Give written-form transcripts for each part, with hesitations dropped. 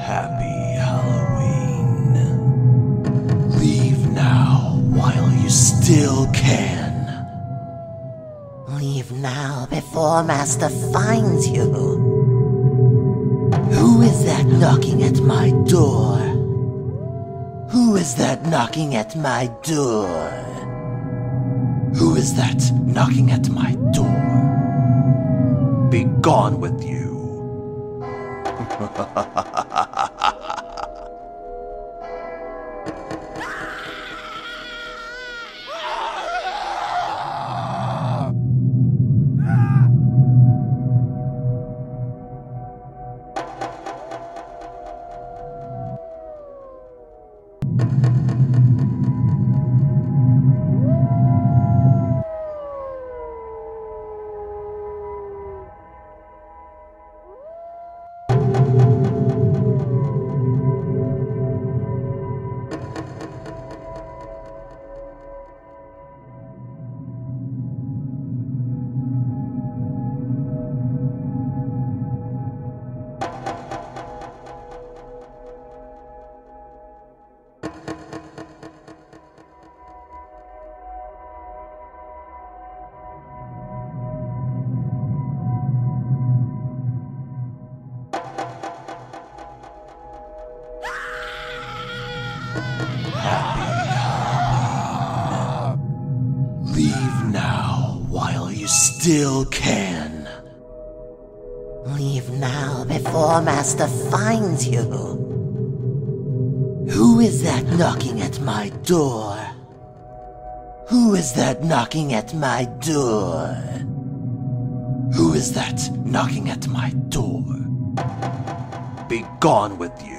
Happy Halloween. Leave now while you still can. Leave now before Master finds you. Who is that knocking at my door? Who is that knocking at my door? Who is that knocking at my door? Be gone with you. Leave now while you still can. Leave now before Master finds you. Who is that knocking at my door? Who is that knocking at my door? Who is that knocking at my door? Be gone with you.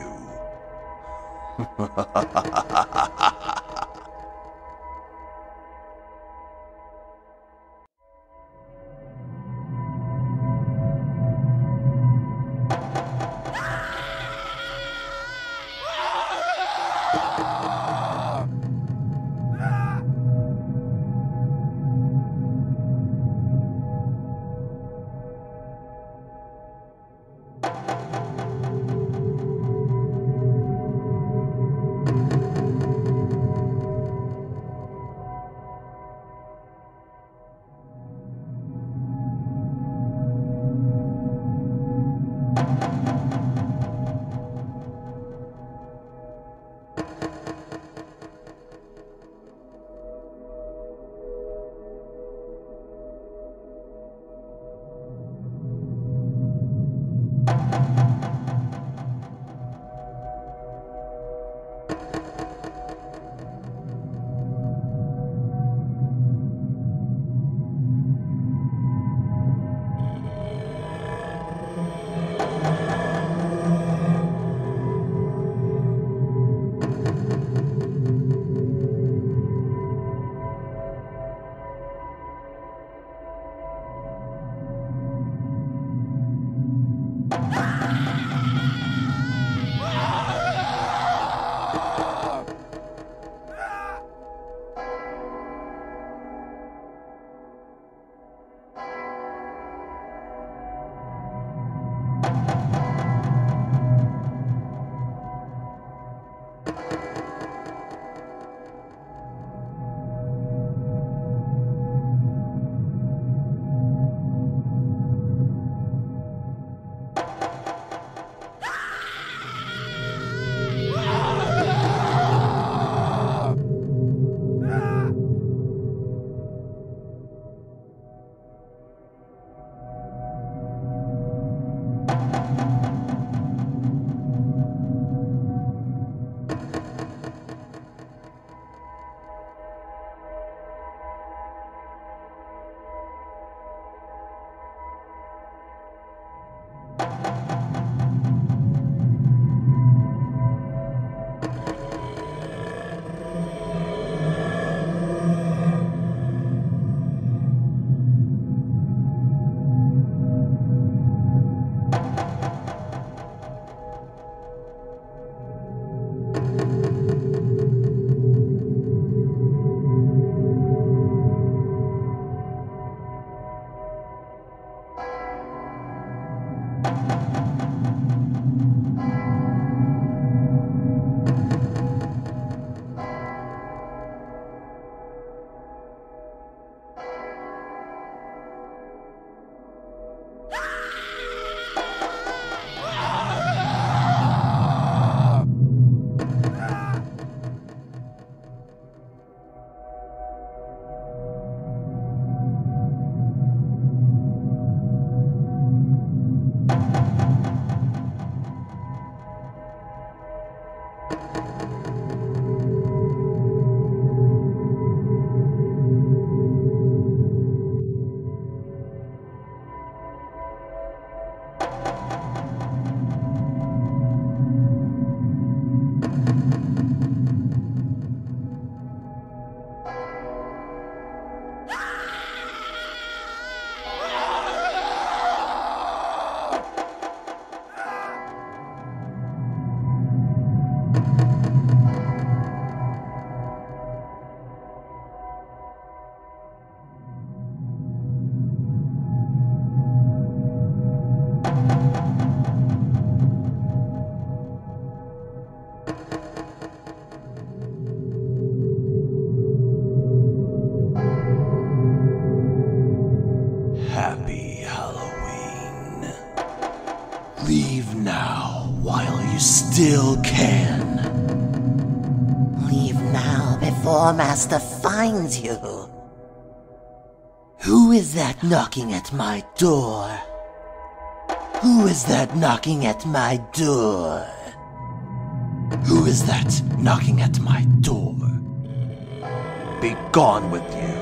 Leave now while you still can. Leave now before Master finds you. Who is that knocking at my door? Who is that knocking at my door? Who is that knocking at my door? Be gone with you.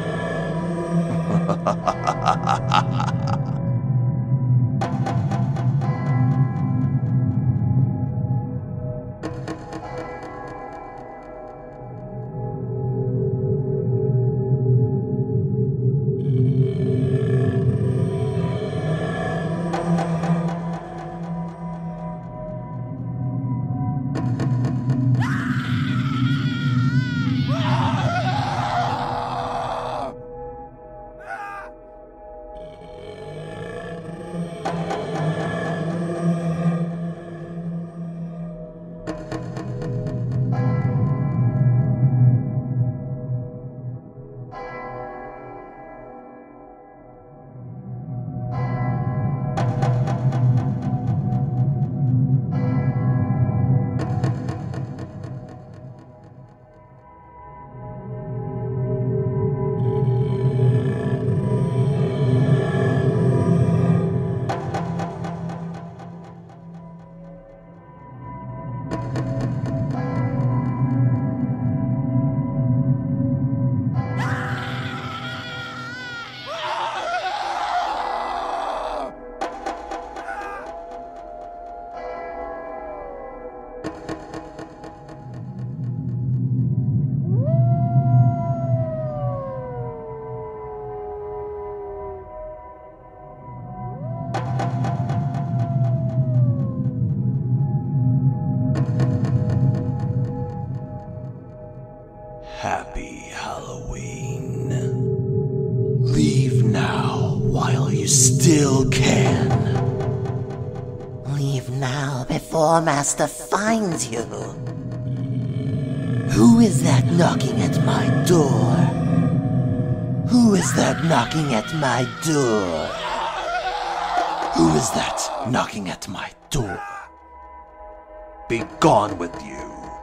Happy Halloween. Leave now while you still can. Leave now before Master finds you. Who is that knocking at my door? Who is that knocking at my door? Who is that knocking at my door? Be gone with you.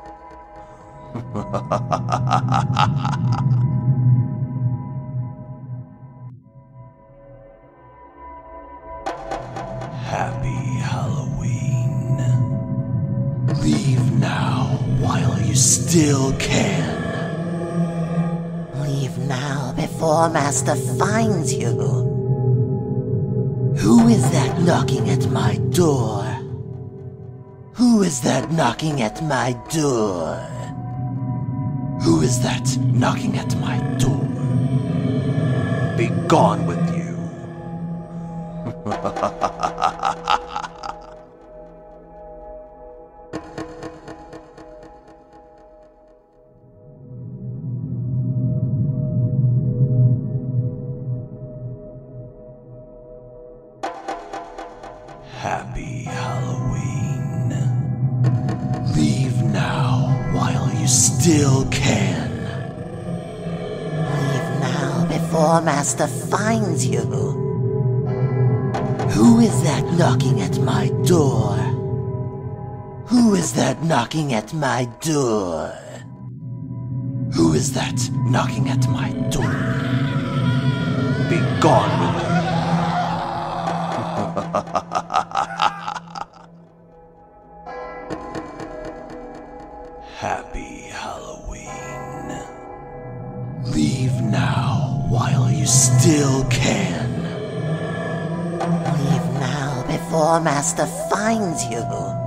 Happy Halloween. Leave now while you still can. Leave now before Master finds you. Who is that knocking at my door? Who is that knocking at my door? Who is that knocking at my door? Be gone with you. Happy Halloween. Leave now while you still can. Leave now before Master finds you. Who is that knocking at my door? Who is that knocking at my door? Who is that knocking at my door? Be gone with you. Happy Halloween. Leave now while you still can. Leave now before Master finds you.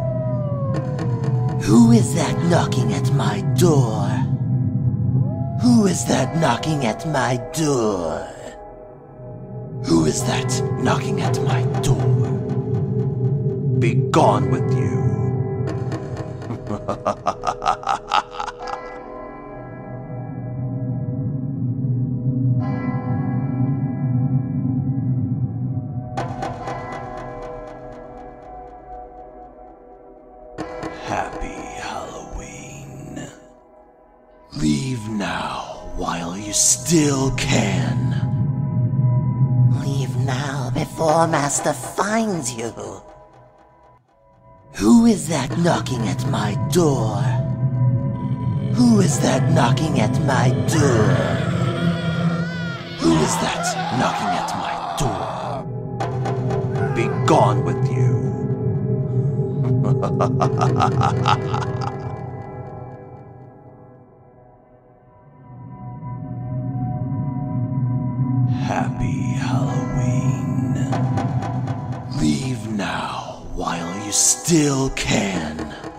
Who is that knocking at my door? Who is that knocking at my door? Who is that knocking at my door? Be gone with you. Happy Halloween. Leave now while you still can. Leave now before Master finds you. Who is that knocking at my door? Who is that knocking at my door? Who is that knocking at my door? Be gone with you. Happy Halloween. Leave now while you still can.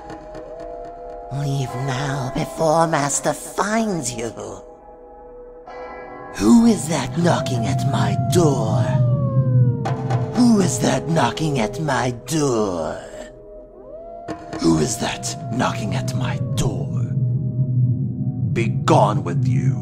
Leave now before Master finds you. Who is that knocking at my door? Who is that knocking at my door? Who is that knocking at my door? Be gone with you.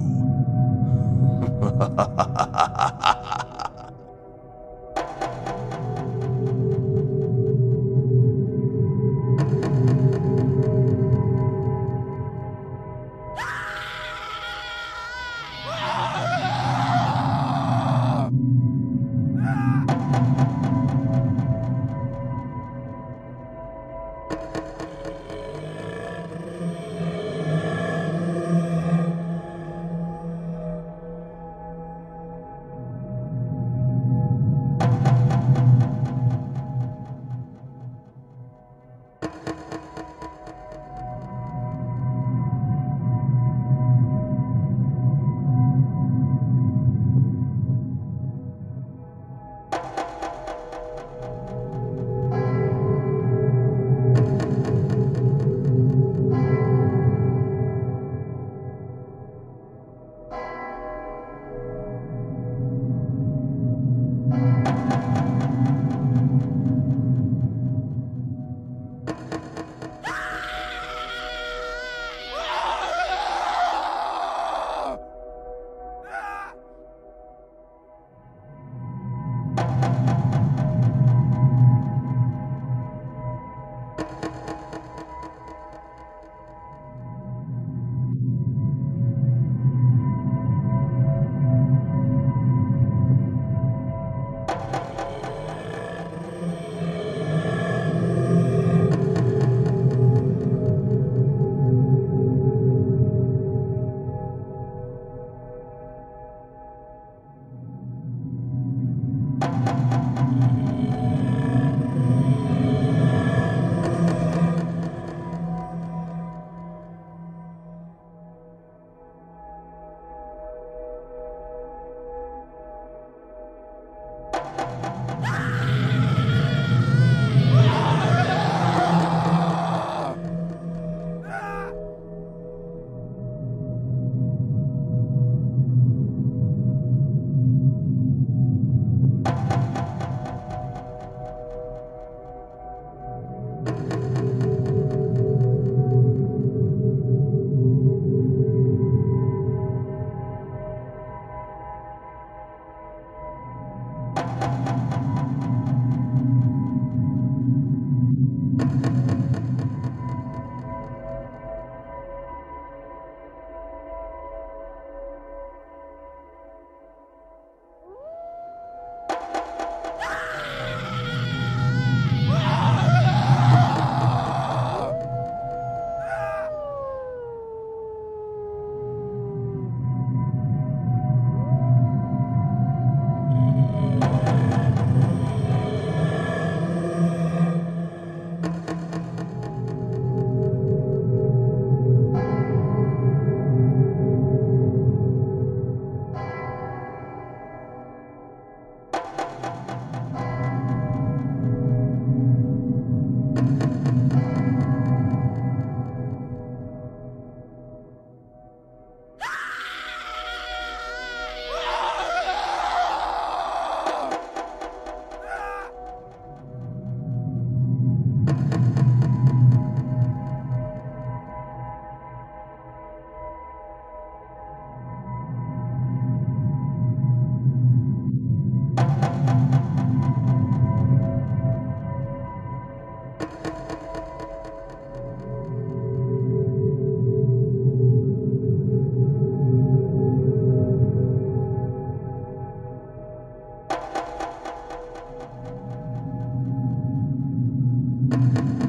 you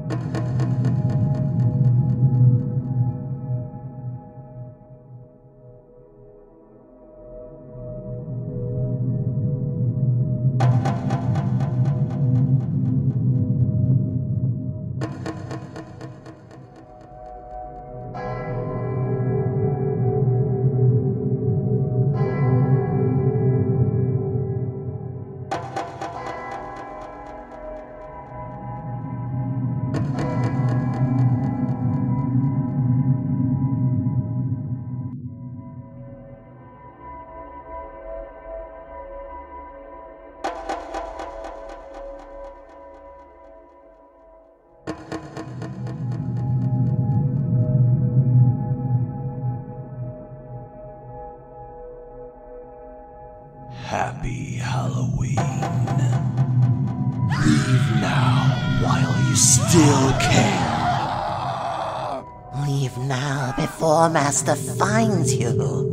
Happy Halloween. Leave now while you still can. Leave now before Master finds you.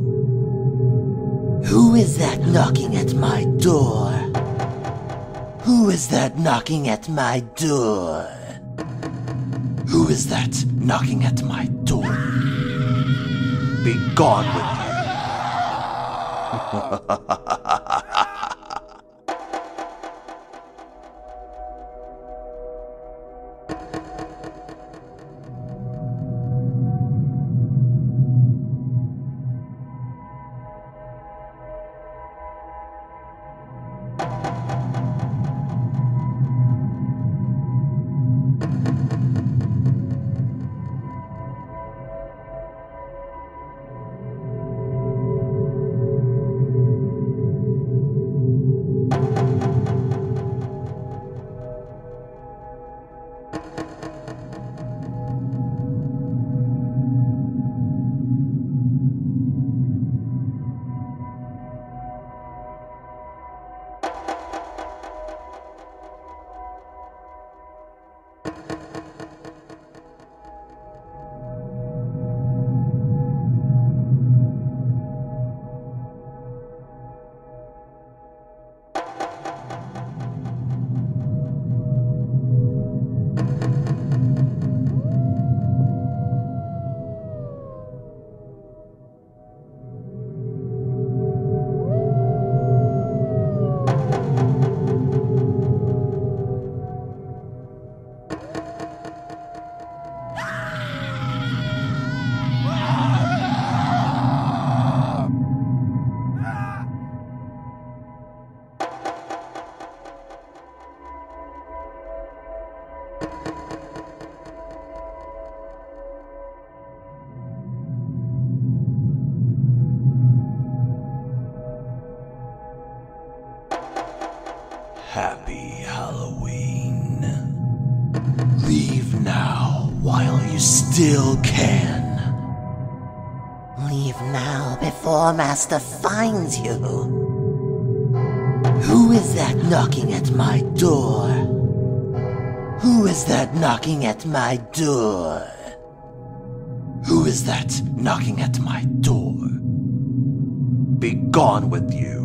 Who is that knocking at my door? Who is that knocking at my door? Who is that knocking at my door? Be gone with you. Happy Halloween. Leave now while you still can. Leave now before Master finds you. Who is that knocking at my door? Who is that knocking at my door? Who is that knocking at my door? Be gone with you.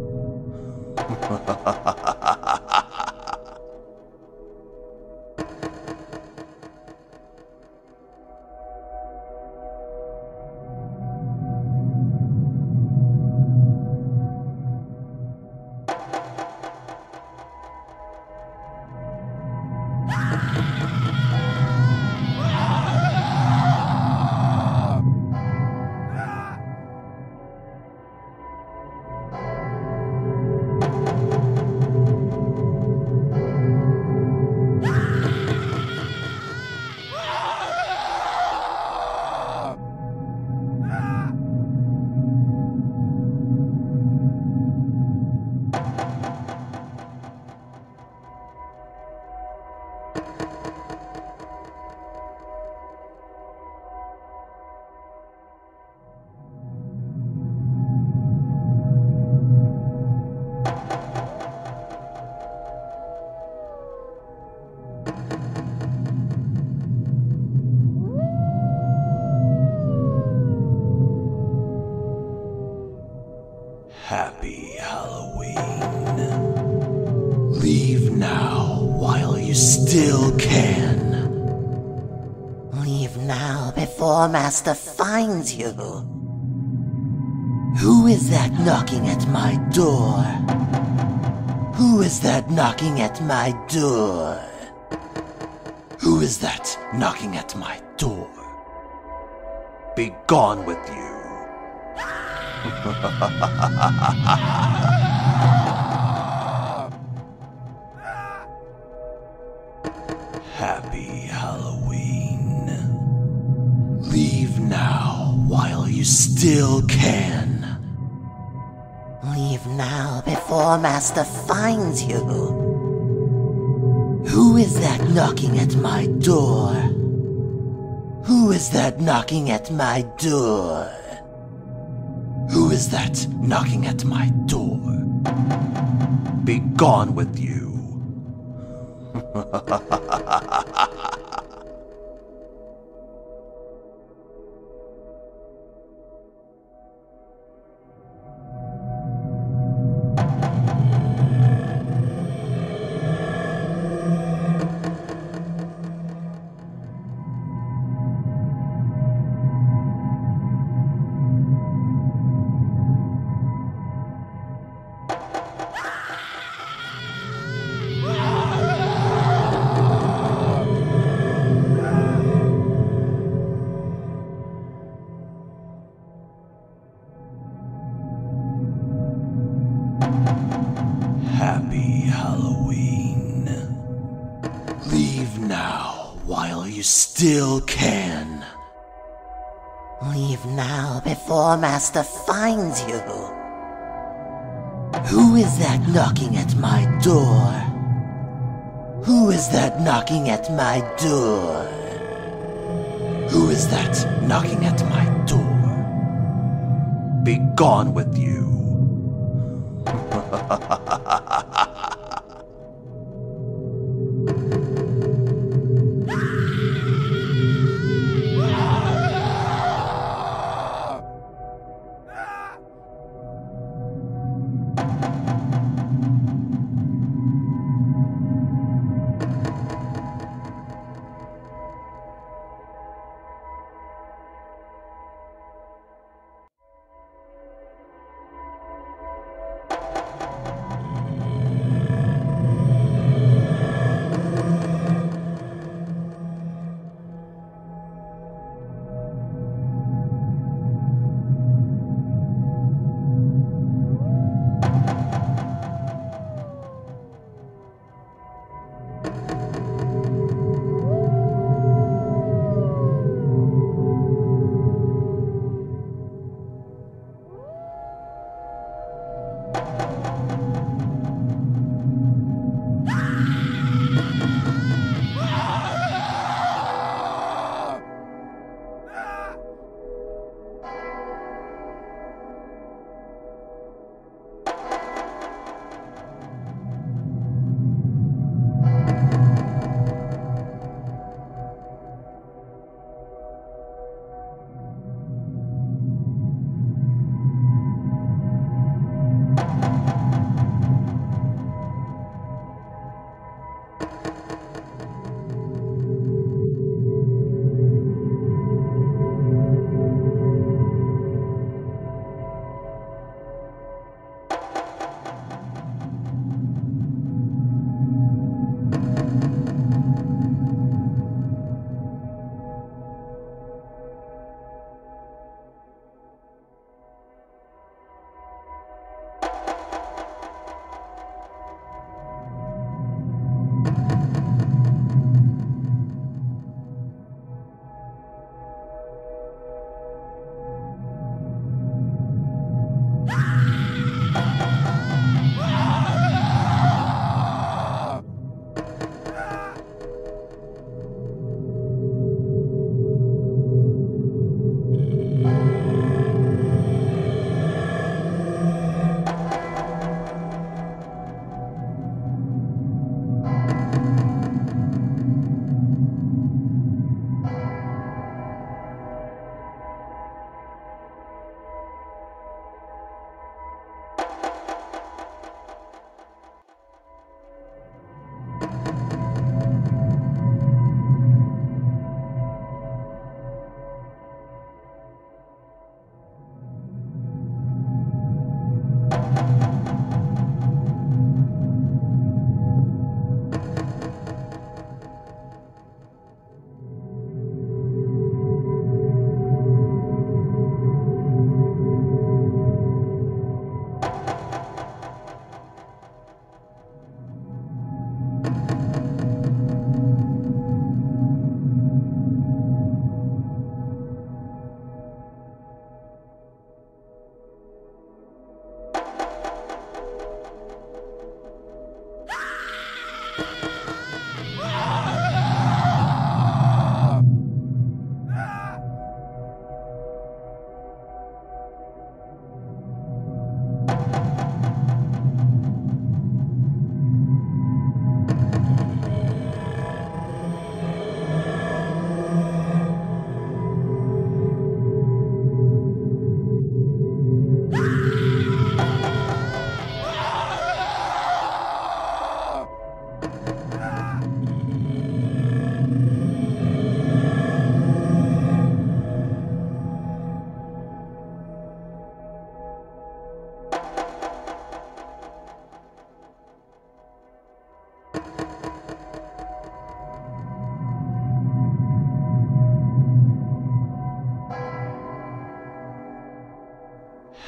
Happy Halloween. Leave now while you still can. now before Master finds you. Who is that knocking at my door? Who is that knocking at my door? Who is that knocking at my door? Be gone with you. Happy Halloween. Leave now while you still can. Leave now before Master finds you. Who is that knocking at my door? Who is that knocking at my door? Who is that knocking at my door? Be gone with you. Happy Halloween. Leave now while you still can. Leave now before Master finds you. Who is that knocking at my door? Who is that knocking at my door? Who is that knocking at my door? Be gone with you.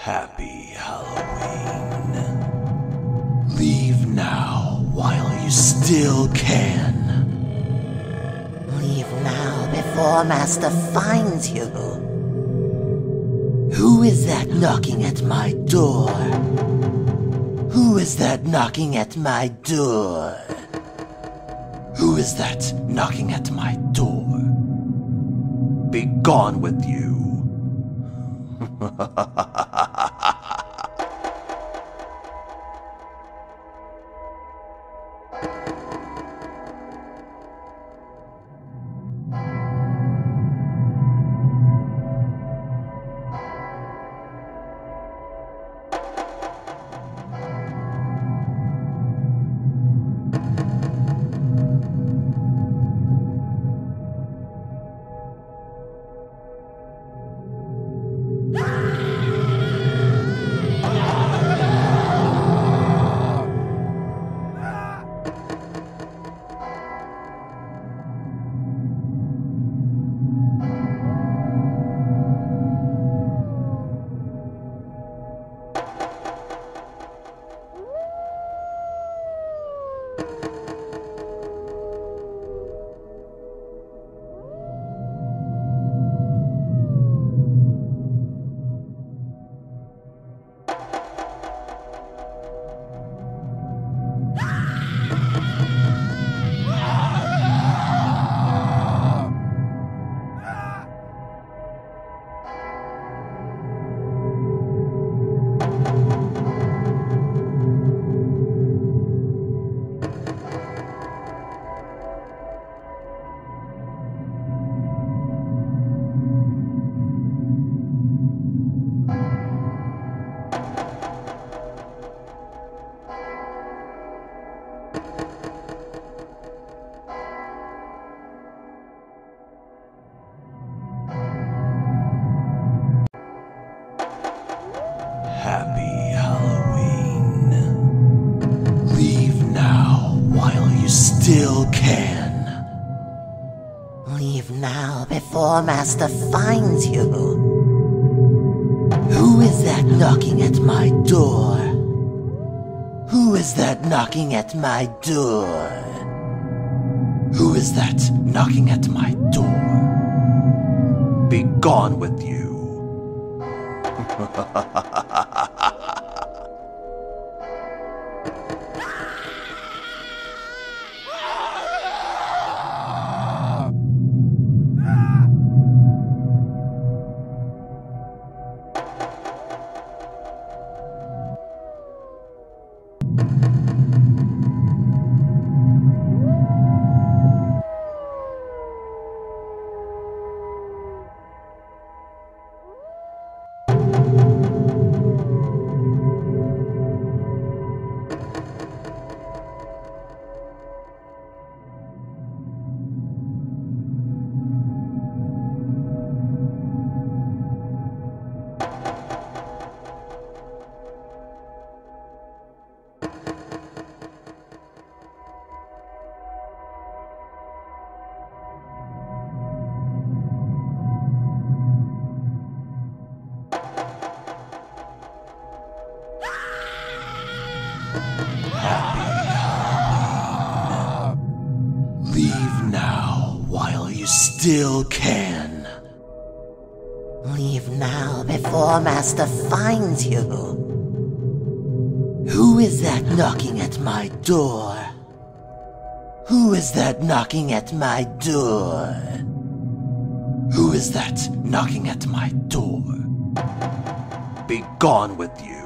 Happy Halloween. Leave now while you still can. Leave now before Master finds you. Who is that knocking at my door? Who is that knocking at my door? Who is that knocking at my door? Be gone with you. Happy Halloween. Leave now while you still can. Leave now before Master finds you. Who is that knocking at my door? Who is that knocking at my door? Who is that knocking at my door? Be gone with you. Leave now while you still can. Leave now before Master finds you. Who is that knocking at my door? Who is that knocking at my door? Who is that knocking at my door? Be gone with you.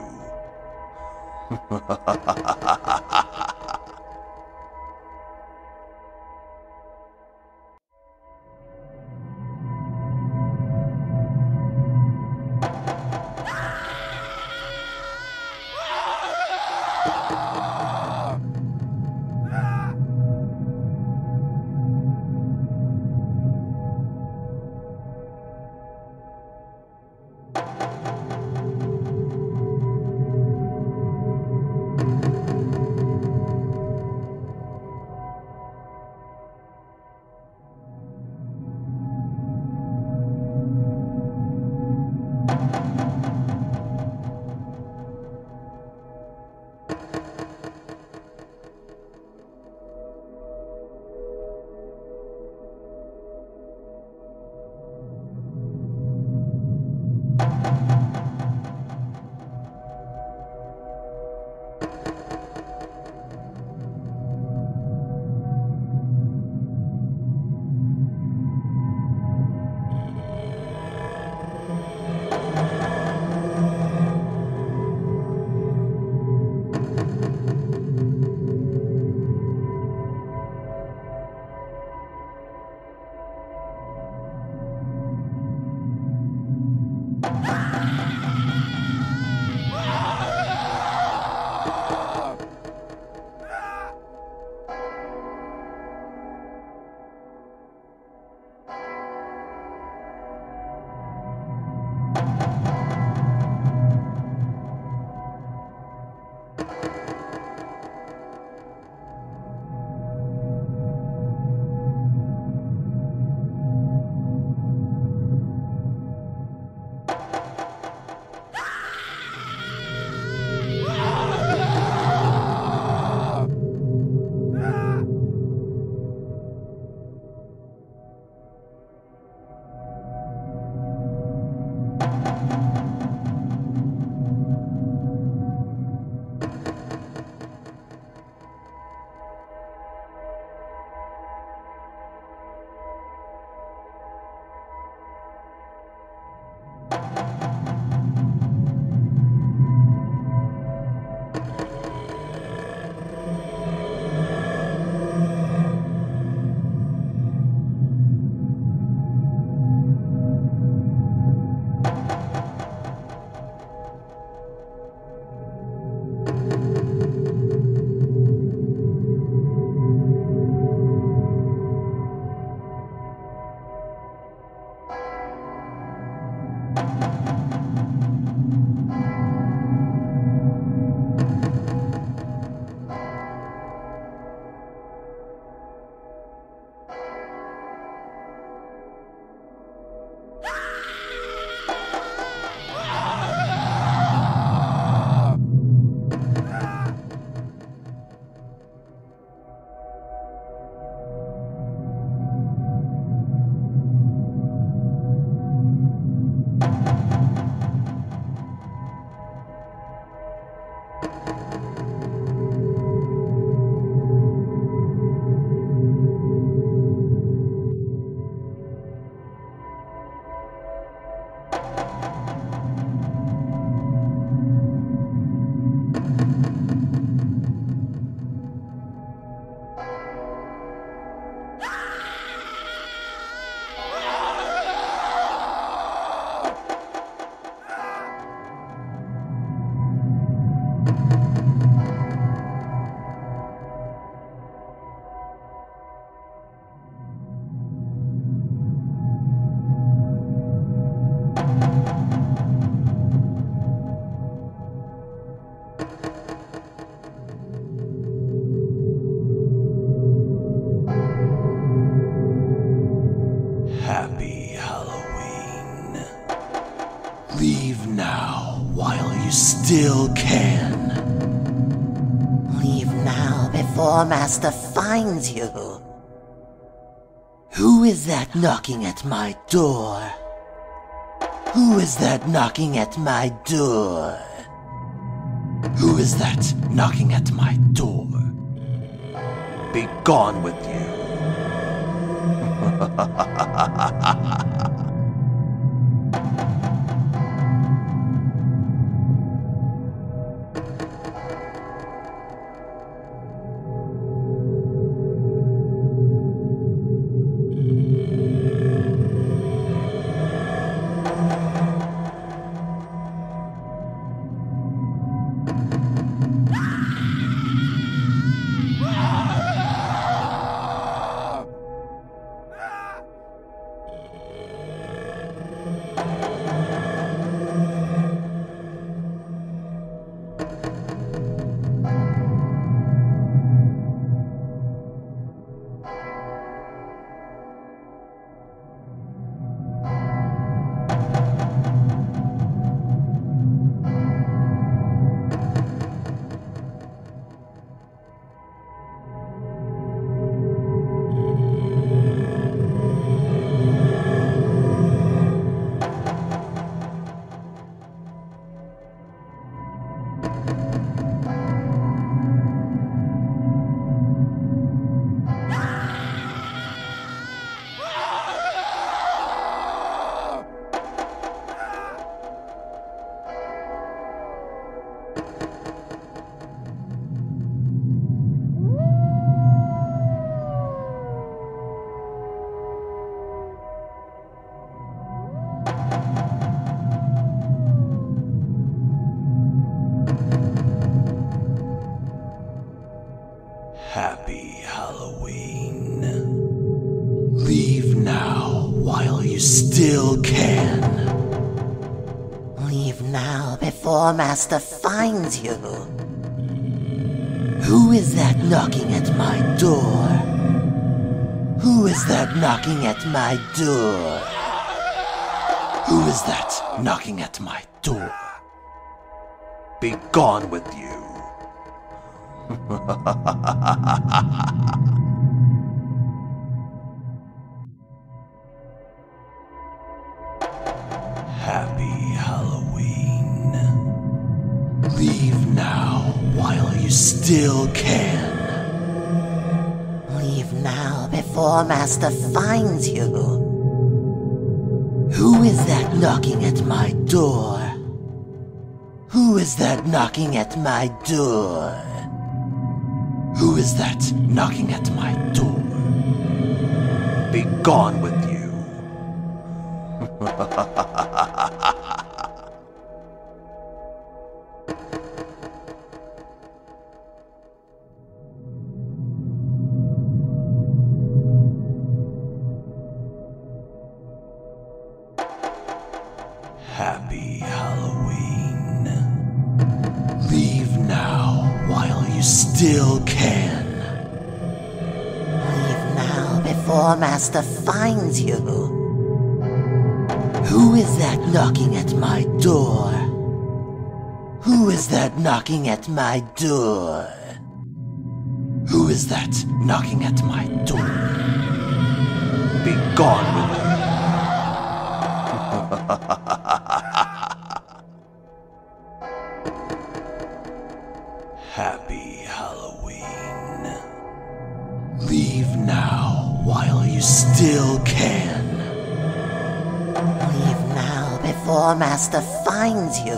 Leave now while you still can. Leave now before Master finds you. Who is that knocking at my door? Who is that knocking at my door? Who is that knocking at my door? Be gone with you. while you still can. Leave now before Master finds you. Who is that knocking at my door? Who is that knocking at my door? Who is that knocking at my door? Be gone with you. Happy Halloween. Leave now while you still can. Leave now before Master finds you. Who is that knocking at my door? Who is that knocking at my door? Who is that knocking at my door? Be gone with you. Happy Halloween. Leave now while you still can. Leave now before Master finds you. Who is that knocking at my door? Who is that knocking at my door? Who is that knocking at my door? Be gone with you. Happy Halloween. Leave now while you still can. Leave now before Master finds you.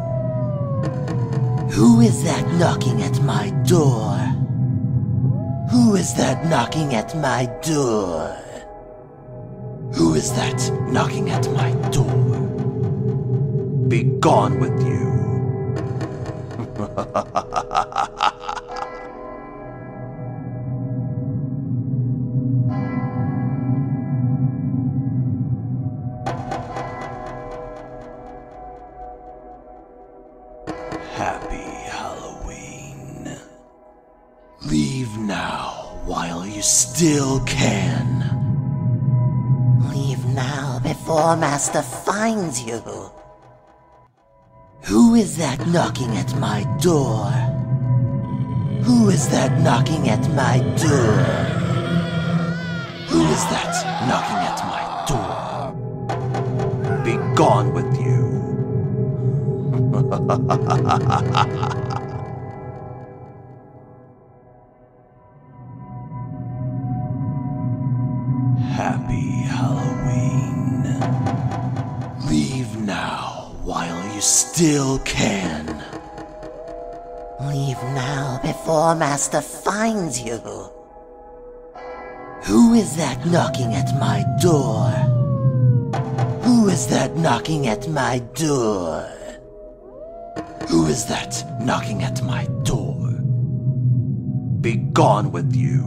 Who is that knocking at my door? Who is that knocking at my door? Who is that knocking at my door? Be gone with you. Happy Halloween. Leave now while you still can. Leave now before Master finds you. Who is that knocking at my door? Who is that knocking at my door? Who is that knocking at my door? Be gone with you. Happy Halloween. Leave now while you still can. Leave now before Master finds you. Who is that knocking at my door? Who is that knocking at my door? Who is that knocking at my door? Be gone with you.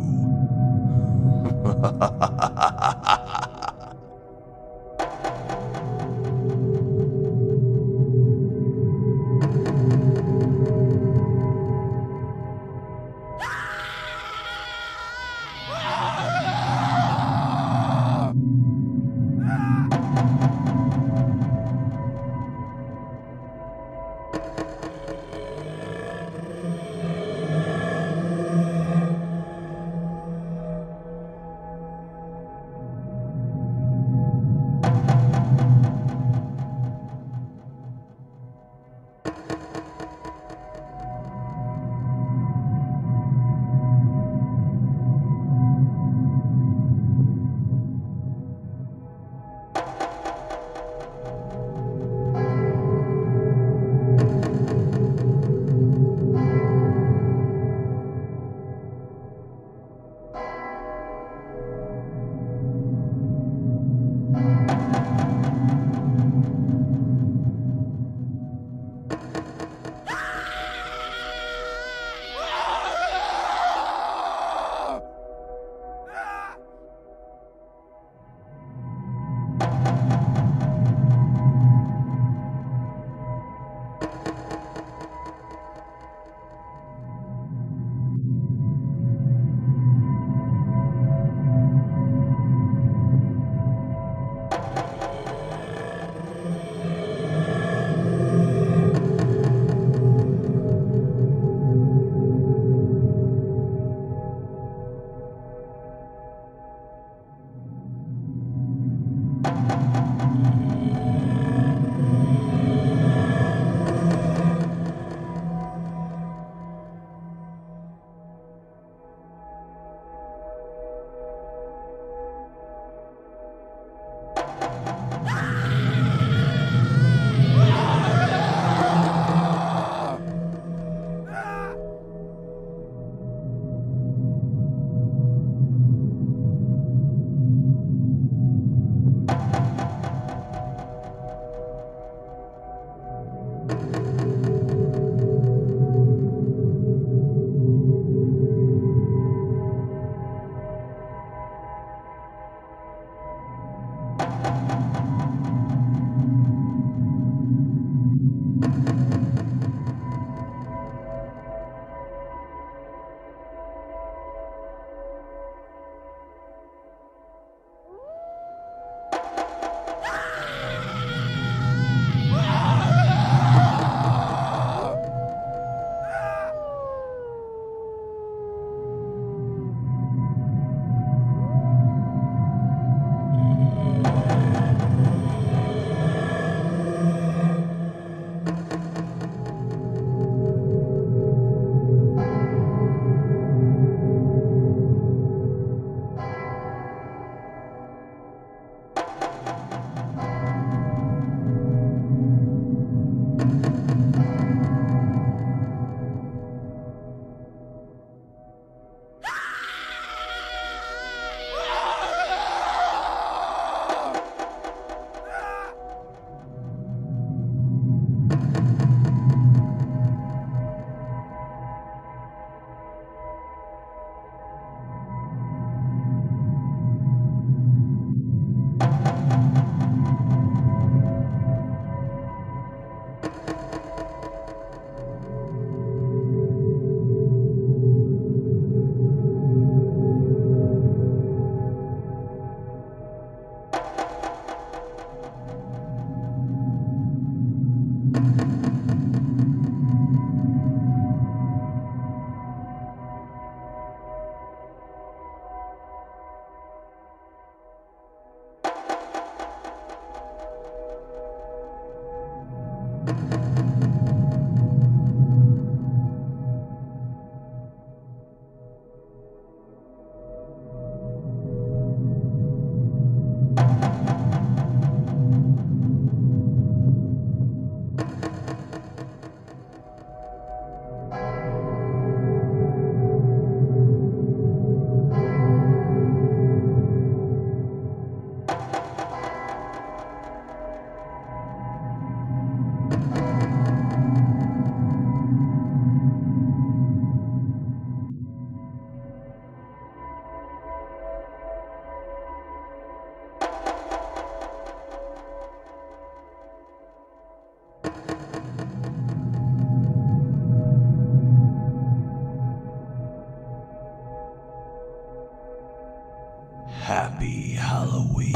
Happy Halloween.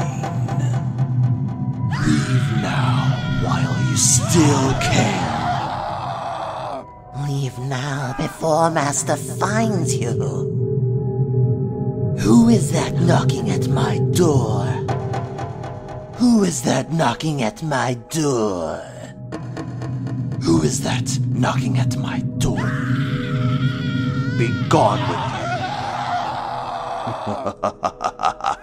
Leave now while you still can. Leave now before Master finds you. Who is that knocking at my door? Who is that knocking at my door? Who is that knocking at my door? Be gone with you.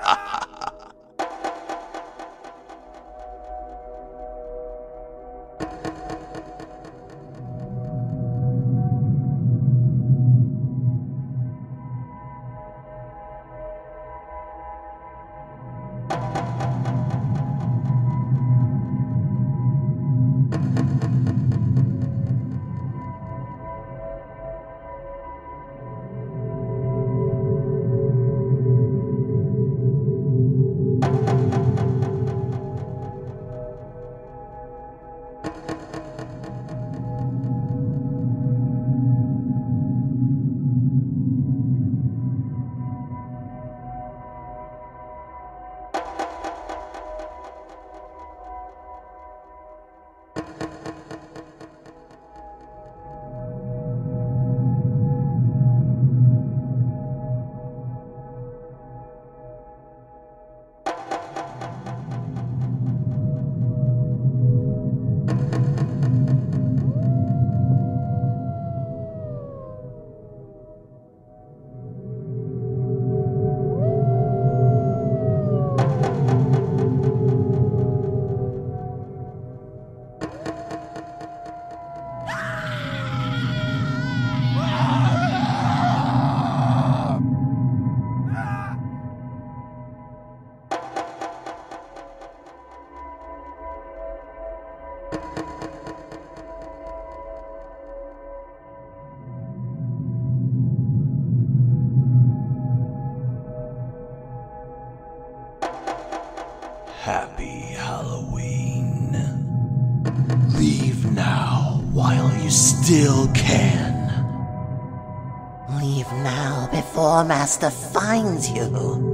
Happy Halloween. Leave now while you still can. Leave now before Master finds you.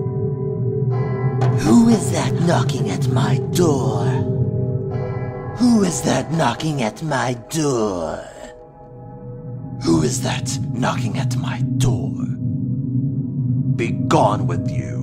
Who is that knocking at my door? Who is that knocking at my door? Who is that knocking at my door? Be gone with you.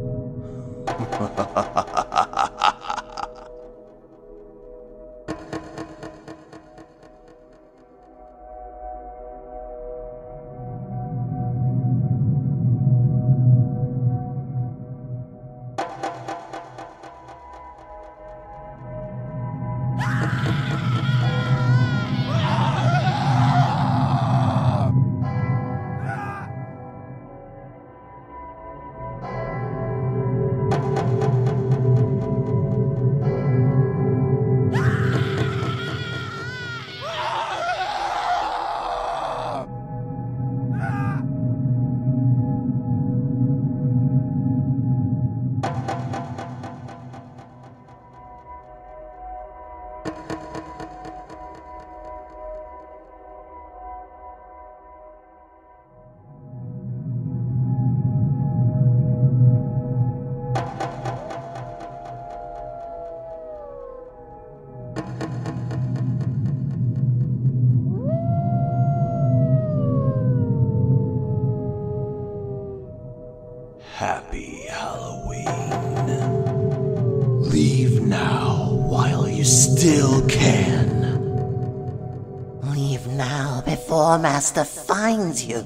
Happy Halloween. Leave now while you still can. Leave now before Master finds you.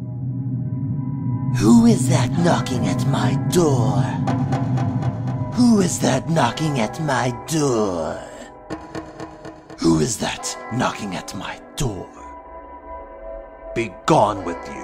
Who is that knocking at my door? Who is that knocking at my door? Who is that knocking at my door? Be gone with you.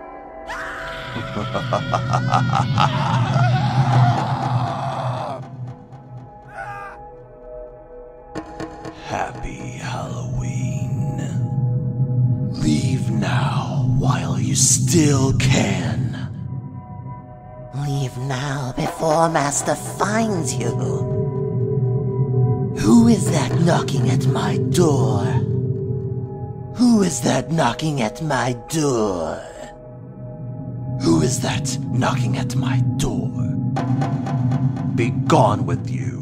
Happy Halloween. Leave now while you still can. Leave now before Master finds you. Who is that knocking at my door? Who is that knocking at my door? Who is that knocking at my door? Be gone with you.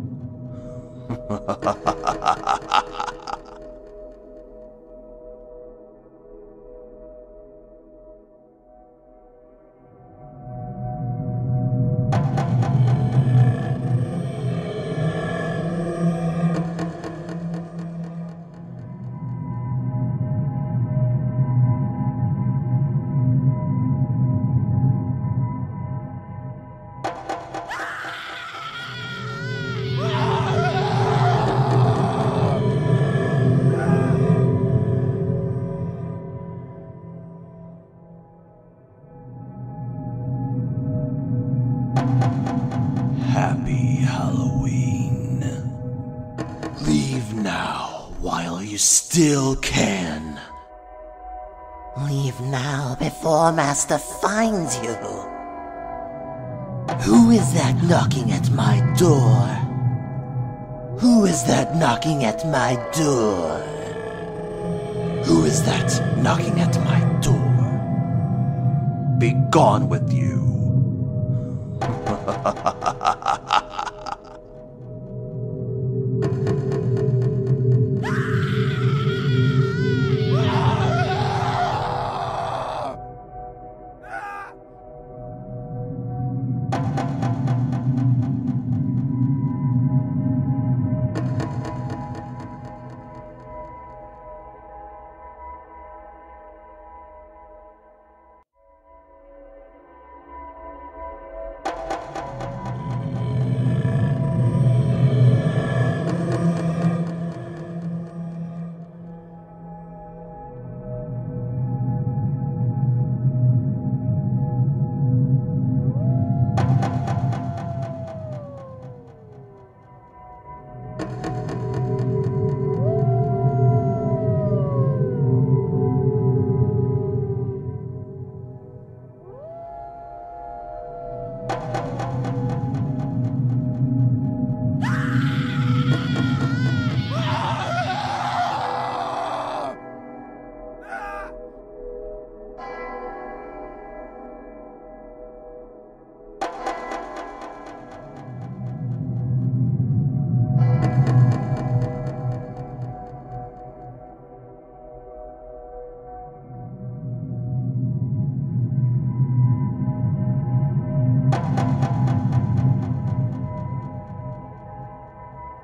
Happy Halloween. Leave now while you still can. Leave now before Master finds you. Who is that knocking at my door? Who is that knocking at my door? Who is that knocking at my door? Be gone with you.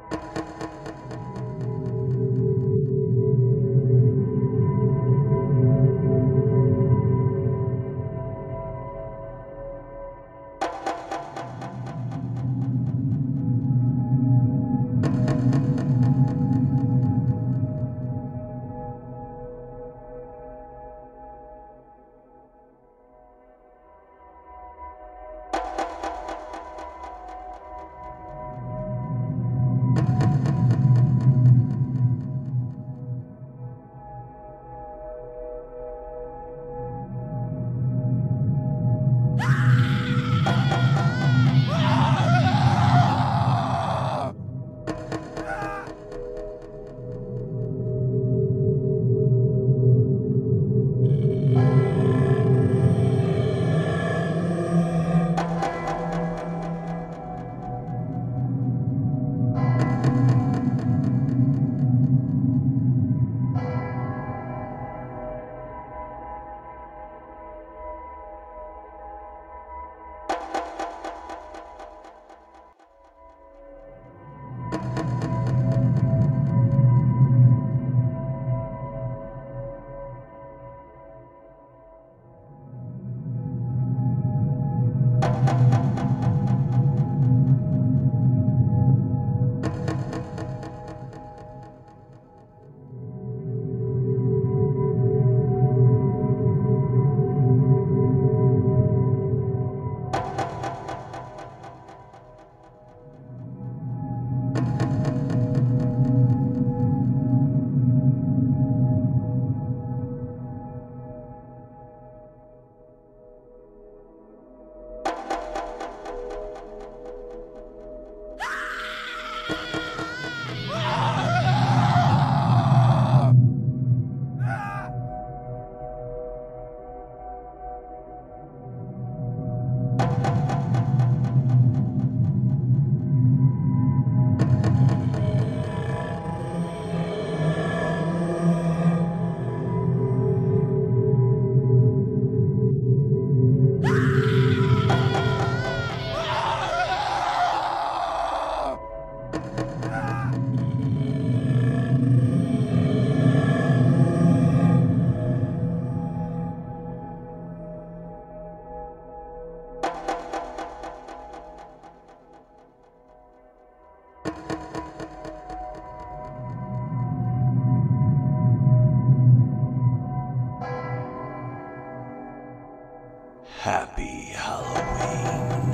Happy Halloween.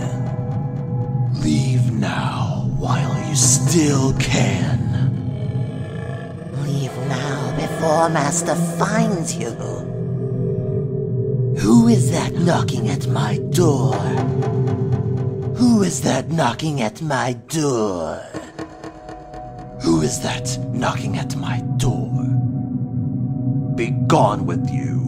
Leave now while you still can. Leave now before Master finds you. Who is that knocking at my door? Who is that knocking at my door? Who is that knocking at my door? Be gone with you.